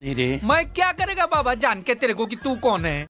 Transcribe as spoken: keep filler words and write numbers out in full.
नहीं रे। मैं क्या करेगा बाबा जान के तेरे को कि तू कौन है।